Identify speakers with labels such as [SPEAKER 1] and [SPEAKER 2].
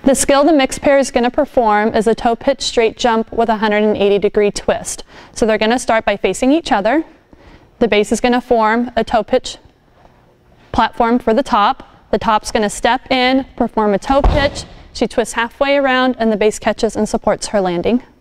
[SPEAKER 1] The skill the mixed pair is going to perform is a toe pitch straight jump with a 180-degree twist. So they're going to start by facing each other. The base is going to form a toe pitch platform for the top. The top's going to step in, perform a toe pitch. She twists halfway around and the base catches and supports her landing.